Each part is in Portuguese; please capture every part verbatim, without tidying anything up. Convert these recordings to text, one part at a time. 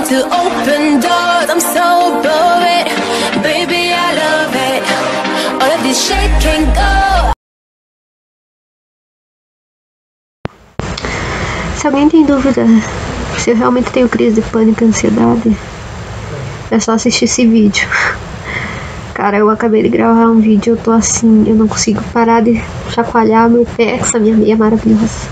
to open doors. I'm so above it, baby, I love it. All of this shit can go. Se alguém tem dúvida se eu realmente tenho crise de pânico e ansiedade, é só assistir esse vídeo. Cara, eu acabei de gravar um vídeo, eu tô assim, eu não consigo parar de chacoalhar meu pé, essa minha meia maravilhosa.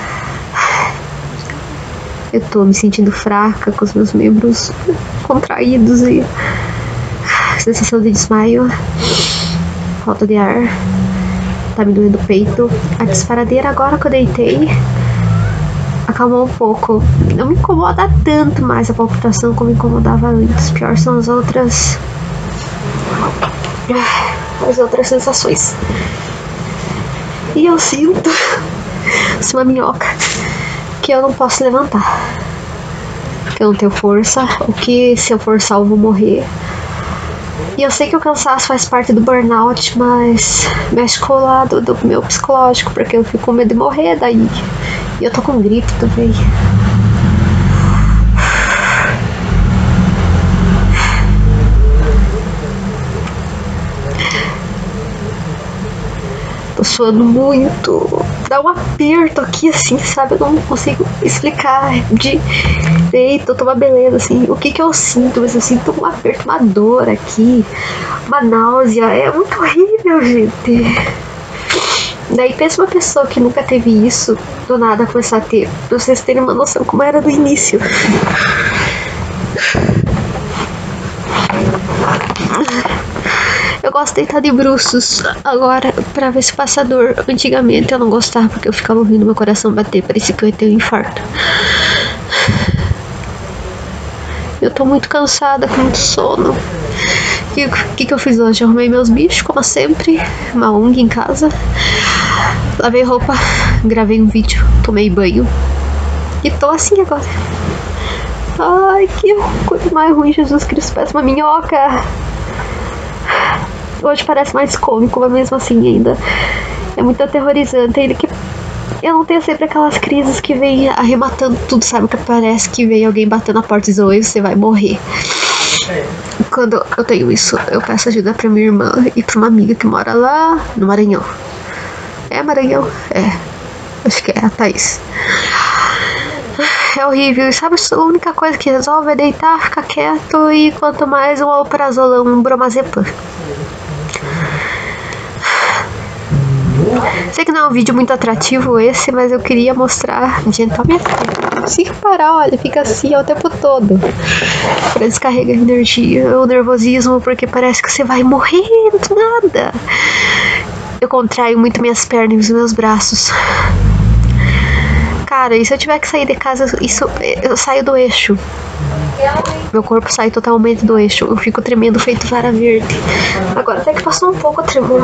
Eu tô me sentindo fraca, com os meus membros contraídos e sensação de desmaio, falta de ar, tá me doendo o peito. A disparadeira agora que eu deitei acalmou um pouco. Não me incomoda tanto mais a palpitação como me incomodava antes. Pior são as outras as outras sensações. E eu sinto uma minhoca que eu não posso levantar, que eu não tenho força, ou que se eu forçar eu vou morrer. E eu sei que o cansaço faz parte do burnout, mas mexe com o lado do meu psicológico, porque eu fico com medo de morrer daí. E eu tô com gripe também. Tô suando muito. Dá um aperto aqui, assim, sabe? Eu não consigo explicar direito. Eu tô uma beleza, assim. O que que eu sinto? Mas eu sinto um aperto, uma dor aqui, uma náusea. É muito horrível, gente. Daí pensa uma pessoa que nunca teve isso, do nada começar a ter. Pra vocês terem uma noção como era no início. Eu gosto de deitar de bruços agora pra ver se passa dor. Antigamente eu não gostava porque eu ficava ouvindo meu coração bater, parecia que eu ia ter um infarto. Eu tô muito cansada, com muito sono. O que, que, que eu fiz hoje? Eu arrumei meus bichos, como sempre. Uma O N G em casa. Lavei roupa, gravei um vídeo, tomei banho. E tô assim agora. Ai, que coisa mais ruim, Jesus Cristo, parece uma minhoca. Hoje parece mais cômico, mas mesmo assim ainda é muito aterrorizante. Ele que eu não tenho sempre aquelas crises que vem arrematando tudo, sabe? Que parece que vem alguém batendo na porta e dizendo, oi, você vai morrer. Quando eu tenho isso, eu peço ajuda pra minha irmã e pra uma amiga que mora lá no Maranhão. É Maranhão? É. Acho que é a Thaís. É horrível. E sabe, a única coisa que resolve é deitar, ficar quieto e quanto mais um alprazolam, um bromazepam. Sei que não é um vídeo muito atrativo esse, mas eu queria mostrar. Gente, olha minha cara. Não consigo parar, olha, fica assim o tempo todo. Descarrega a energia, o nervosismo, porque parece que você vai morrer do nada. Eu contraio muito minhas pernas e meus braços. Cara, e se eu tiver que sair de casa, isso, eu saio do eixo. Meu corpo sai totalmente do eixo. Eu fico tremendo feito vara verde. Agora até que passou um pouco o tremor.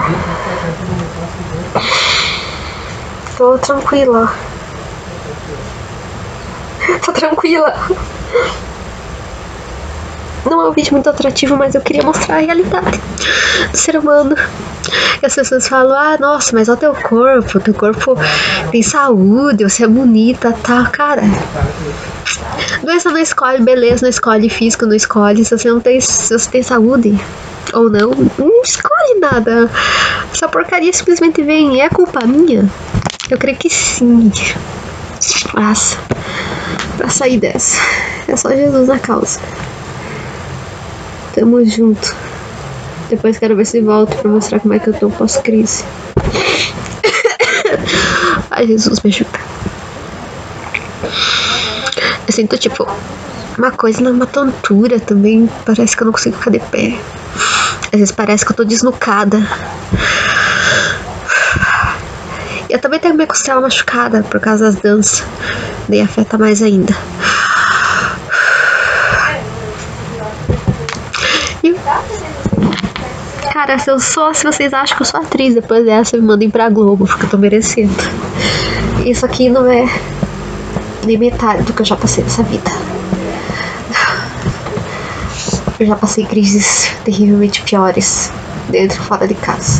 Tô tranquila. Tô tranquila. Não é um vídeo muito atrativo, mas eu queria mostrar a realidade do ser humano. E as pessoas falam, ah, nossa, mas olha o teu corpo, teu corpo tem saúde, você é bonita, tá, cara. Doença não escolhe, beleza não escolhe, físico não escolhe, se você não tem, se você tem saúde ou não, não escolhe nada. Essa porcaria simplesmente vem, é culpa minha? Eu creio que sim. Mas, pra sair dessa, é só Jesus na causa. Tamo junto. Depois quero ver se volto pra mostrar como é que eu tô pós-crise. Ai, Jesus, me ajuda. Eu sinto, tipo, uma coisa, uma tontura também. Parece que eu não consigo ficar de pé. Às vezes parece que eu tô desnucada. Eu também tenho minha costela machucada por causa das danças. Daí afeta mais ainda. E... Cara, se eu sou, se vocês acham que eu sou atriz, depois dessa me mandem pra Globo, porque eu tô merecendo. Isso aqui não é nem metade do que eu já passei nessa vida. Eu já passei crises terrivelmente piores, dentro e fora de casa.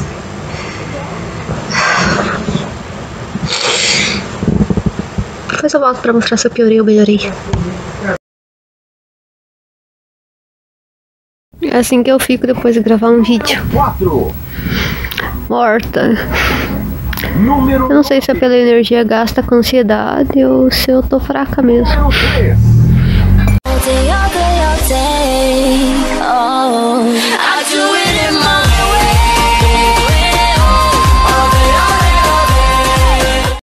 Depois eu volto pra mostrar se eu piorei ou melhorei. É assim que eu fico depois de gravar um vídeo. Morta. Eu não sei se é pela energia gasta com ansiedade ou se eu tô fraca mesmo. All day, all day, all day.